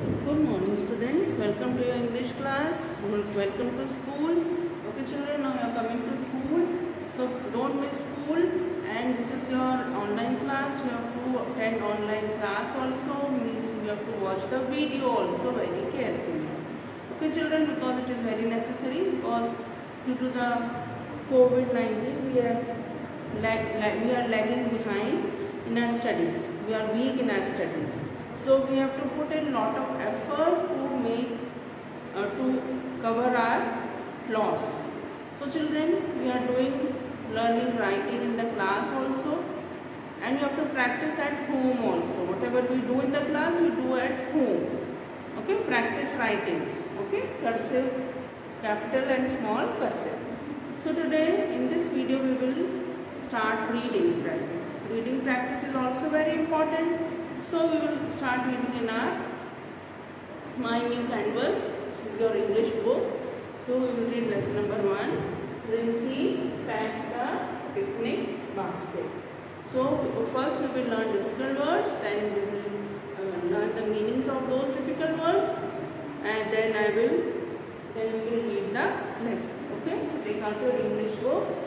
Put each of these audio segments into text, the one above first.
Good morning, students. Welcome to your English class. Welcome to school. Okay, children, now you are coming to school. So don't miss school. And this is your online class. You have to attend online class also. Means you have to watch the video also very carefully. Okay, children, because it is very necessary. Because due to the COVID-19, we are lagging behind in our studies. We are weak in our studies. So we have to put a lot of effort to cover our loss. So children, we are doing learning writing in the class also, and you have to practice at home also. Whatever we do in the class, we do at home. Okay, practice writing. Okay, cursive, capital and small cursive. So today in this video we will start reading practice. Reading practice is also very important. So we will start reading in our My New Canvas. This is your English book. So we will read lesson number 1. Rinsey packs the picnic basket. So first we will learn difficult words, then we will learn the meanings of those difficult words, and then we will read the lesson. Okay, so take out your English books.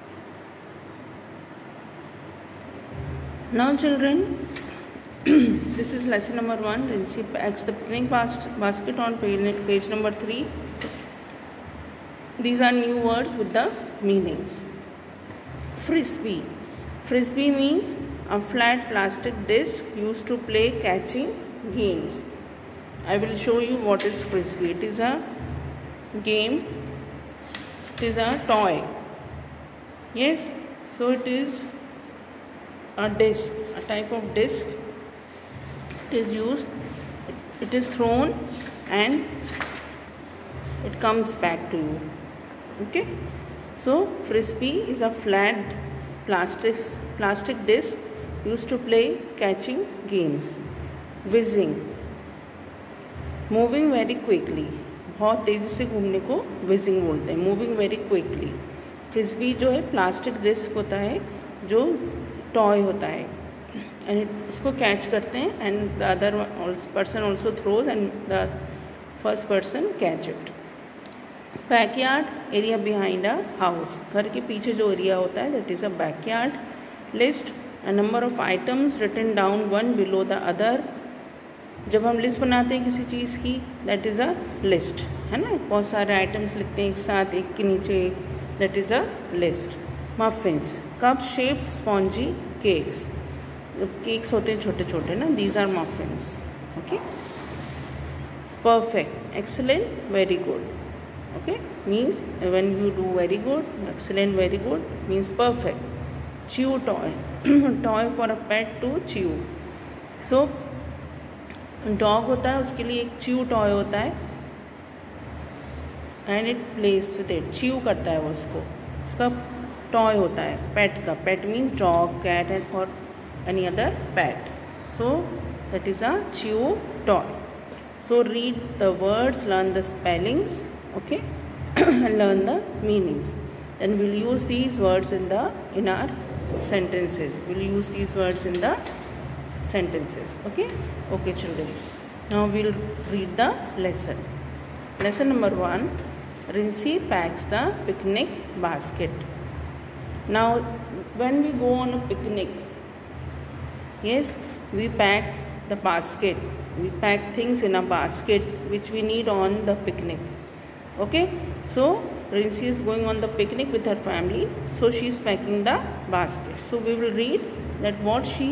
Now children, this is lesson number 1. Rinsey packs the picnic basket on page number 3. These are new words with the meanings. Frisbee. Frisbee means a flat plastic disc used to play catching games. I will show you what is frisbee. It is a game. It is a toy. Yes. So it is a disc, a type of disc. It is used, it is thrown and it comes back to you. Okay, so frisbee is a flat plastic disc used to play catching games. Whizzing, moving very quickly, बहुत तेजी से घूमने को whizzing बोलते हैं. Moving very quickly. Frisbee जो है plastic disc होता है जो टॉय होता है, एंड इसको कैच करते हैं and the other person also throws and the first person catch it. Backyard, area behind a house. घर के पीछे जो एरिया होता है that is a backyard. List, a number of items written down one below the other. जब हम list बनाते हैं किसी चीज़ की दैट इज़ अ लिस्ट, है ना. बहुत सारे आइटम्स लिखते हैं एक साथ, एक के नीचे एक, that is a list. Muffins, cup shaped spongy cakes. Cakes होते हैं छोटे छोटे ना, these are muffins. Okay. Perfect, excellent, very good. Okay, means when you do very good, excellent, very good means perfect. Chew toy, toy for a pet to chew. So dog होता है, उसके लिए एक च्यू टॉय होता है and it plays with it. Chew करता है वो उसको, उसका टॉय होता है पेट का. Pet means dog, cat and और any other pet. So that is a chew toy. So read the words, learn the spellings, okay, and learn the meanings. Then we'll use these words in our sentences. We'll use these words in the sentences. Okay, okay children. Now we'll read the lesson. Lesson number 1. Rinsey packs the picnic basket. Now when we go on a picnic, yes, we pack the basket. We pack things in a basket which we need on the picnic. Okay, so Rinsey is going on the picnic with her family, so she is packing the basket. So we will read that what she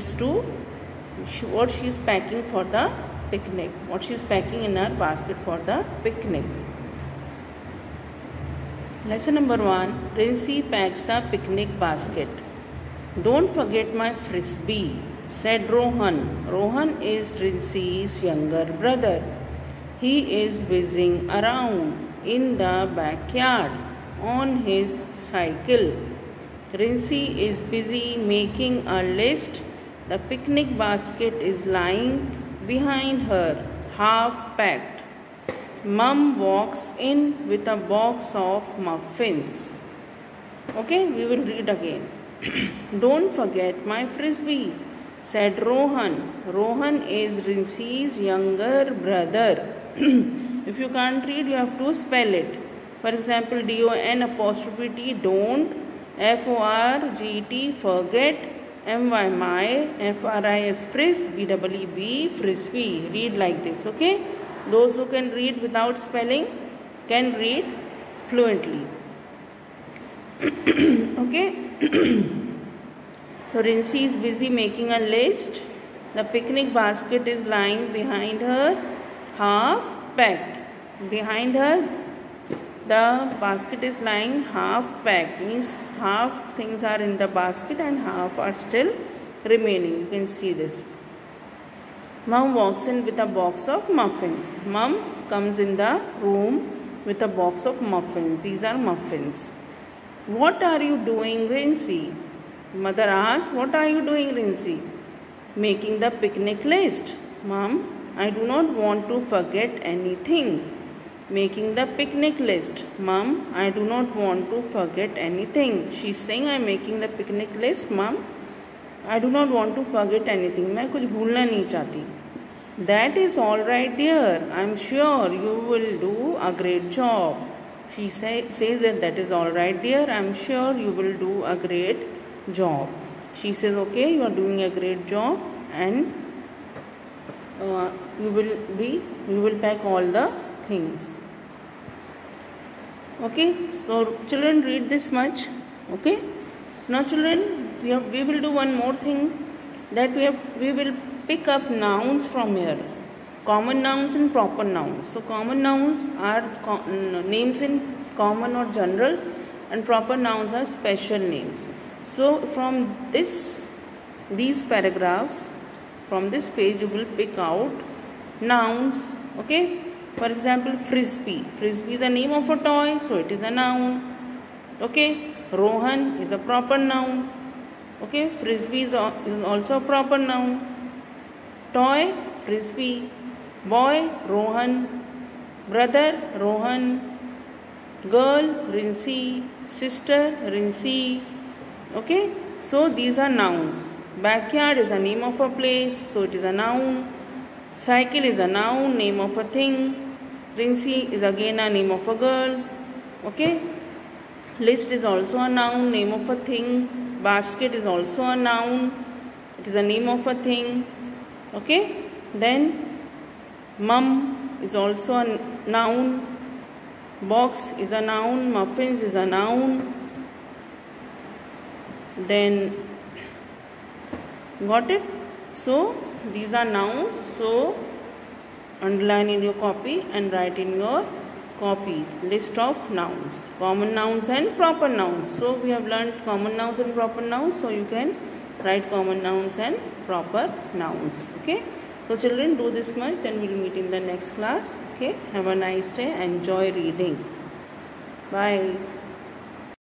is packing for the picnic, what she is packing in her basket for the picnic. Lesson number 1. Rinsey packs the picnic basket. Don't forget my frisbee, said Rohan. Rohan is Rinsey's younger brother. He is whizzing around in the backyard on his cycle. Rinsey is busy making a list. The picnic basket is lying behind her, half packed. Mum walks in with a box of muffins. Okay, we will read again. Don't forget my frisbee, said Rohan. Rohan is Rinsi's younger brother. If you can't read, you have to spell it. For example, DON''T, don't, FORGET, forget, MY, my, FRIS, frisk, BEEB, frisbee. Read like this, okay? Those who can read without spelling can read fluently. Okay? So Rinsi is busy making a list. The picnic basket is lying behind her, half packed. Behind her, the basket is lying half packed. Means half things are in the basket and half are still remaining. You can see this. Mom walks in with a box of muffins. Mom comes in the room with a box of muffins. These are muffins. What are you doing, Rinsi? Mother asks, what are you doing, Rinsi? Making the picnic list. Mom, I do not want to forget anything. Making the picnic list. Mom, I do not want to forget anything. She's saying, I'm making the picnic list. Mom, I do not want to forget anything. मैं कुछ भूलना नहीं चाहती. That is all right, dear. I'm sure you will do a great job. She says that is all right, dear. I'm sure you will do a great job. She says, okay, you are doing a great job, and you will pack all the things. Okay, so children, read this much. Okay, now children, we will do one more thing, that we will pick up nouns from here. Common nouns and proper nouns. So common nouns are names in common or general, and proper nouns are special names. So from these paragraphs, from this page, you will pick out nouns. Okay, for example, frisbee. Frisbee is the name of a toy, so it is a noun. Okay, Rohan is a proper noun. Okay, frisbee is also a proper noun. Toy, frisbee. Boy, Rohan. Brother, Rohan. Girl, Rinsi. Sister, Rinsi. Okay, so these are nouns. Backyard is a name of a place, so it is a noun. Cycle is a noun, name of a thing. Rinsi is again a name of a girl. Okay, list is also a noun, name of a thing. Basket is also a noun, it is a name of a thing. Okay, then mum is also a noun. Box is a noun. Muffins is a noun. Then got it? So these are nouns. So underline in your copy and write in your copy list of nouns, common nouns and proper nouns. So we have learned common nouns and proper nouns, so you can write common nouns and proper nouns. Okay, so children, do this much, then we'll meet in the next class. Okay, have a nice day, enjoy reading. Bye.